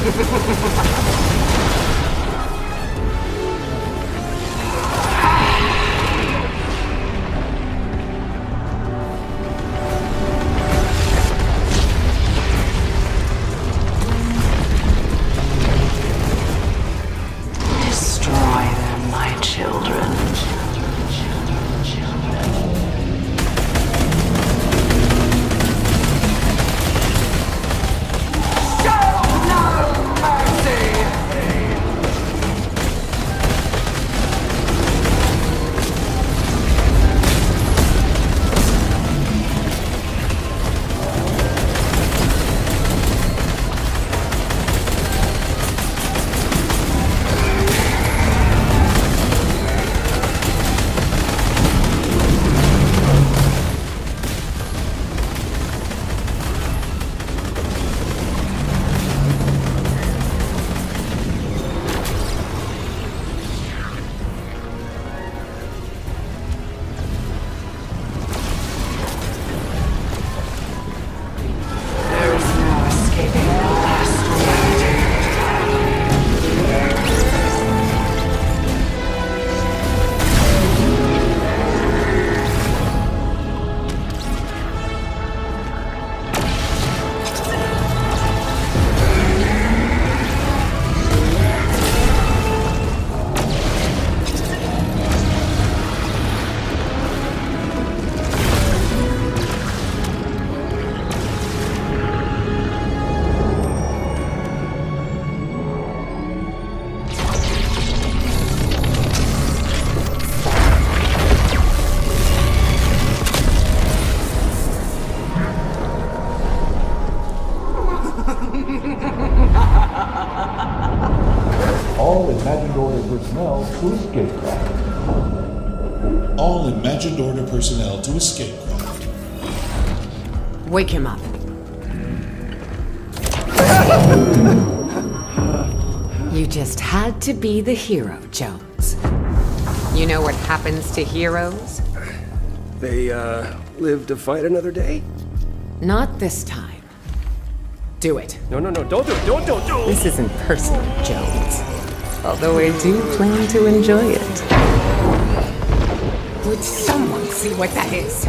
Destroy them, my children. All imagined order personnel to escape craft. All imagined order personnel to escape craft. Wake him up. You just had to be the hero, Jones. You know what happens to heroes? They, live to fight another day? Not this time. Do it. No, don't do it, don't do it! This isn't personal, Jones. Although I do plan to enjoy it. Would someone see what that is?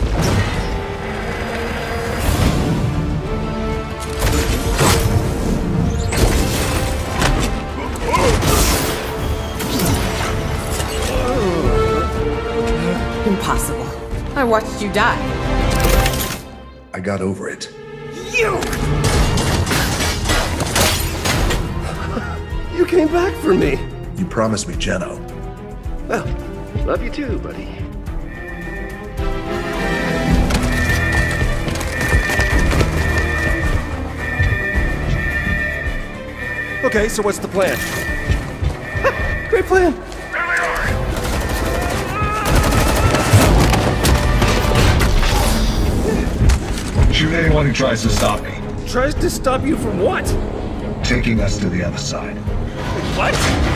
Impossible. I watched you die. I got over it. You came back for me! You promised me Jeno. Well, love you too, buddy. Okay, so what's the plan? Great plan! Shoot anyone who tries to stop me. Tries to stop you from what? Taking us to the other side. What?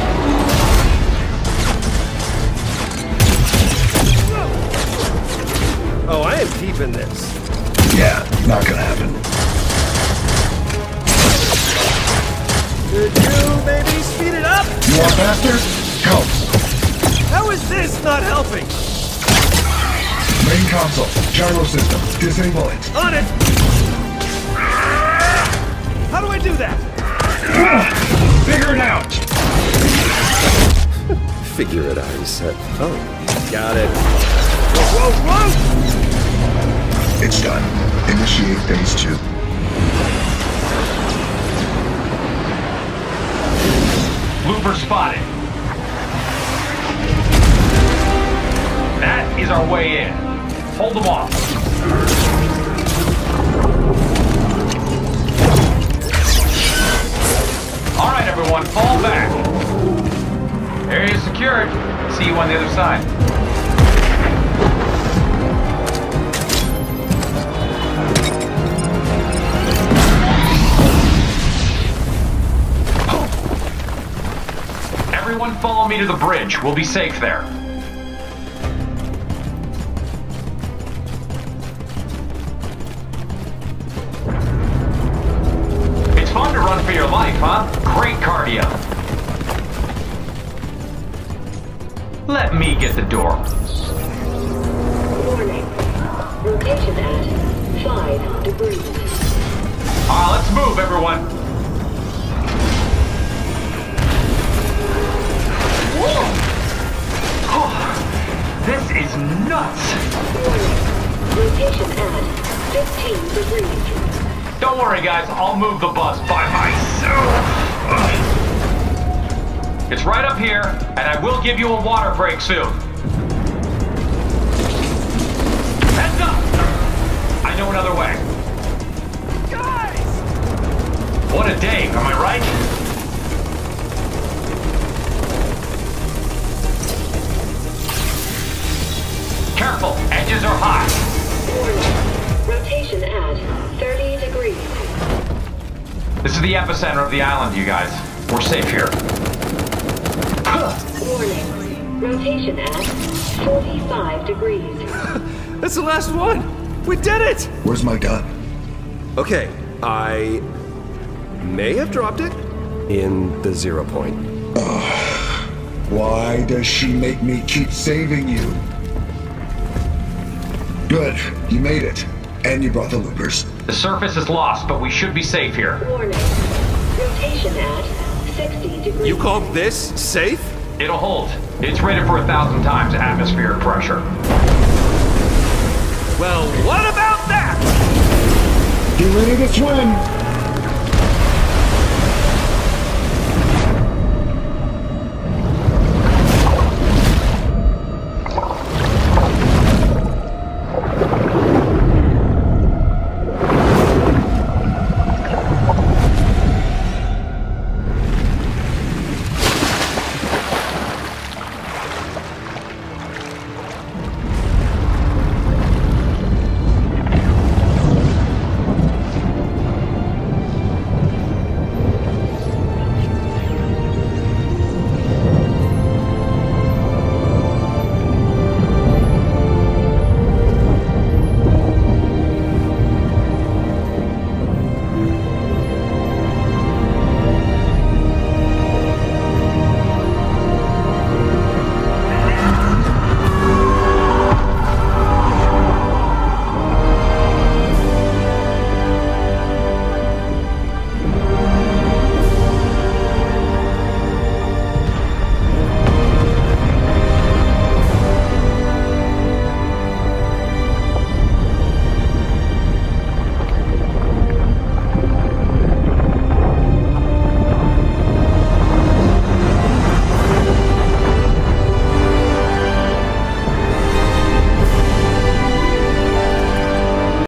Oh, I am deep in this. Yeah, not gonna happen. Could you maybe speed it up? You want faster? Help. How is this not helping? Main console, gyro system, disable it. On it! How do I do that? Figure it out. Figure it out, he said. Oh, got it. Whoa, whoa, whoa! It's done. Initiate phase 2. Looper spotted. That is our way in. Hold them off. All right, everyone, fall back. Area secured. See you on the other side. Everyone follow me to the bridge. We'll be safe there. It's fun to run for your life, huh? Let me get the door. Warning. Rotation at 5 degrees. Let's move, everyone. Whoa! Oh, this is nuts. Warning. Rotation at 15 degrees. Don't worry, guys. I'll move the bus by myself. It's right up here, and I will give you a water break soon. Heads up! I know another way. Guys! What a day, am I right? Careful, edges are hot. Warning. Rotation at 30 degrees. This is the epicenter of the island, you guys. We're safe here. Warning. Rotation at 45 degrees. That's the last one! We did it! Where's my gun? Okay, I may have dropped it in the 0 point. Why does she make me keep saving you? Good, you made it. And you brought the loopers. The surface is lost, but we should be safe here. Warning. Rotation at 60 degrees. You call this safe? It'll hold. It's rated for 1,000 times atmospheric pressure. Well, what about that? Get ready to swim!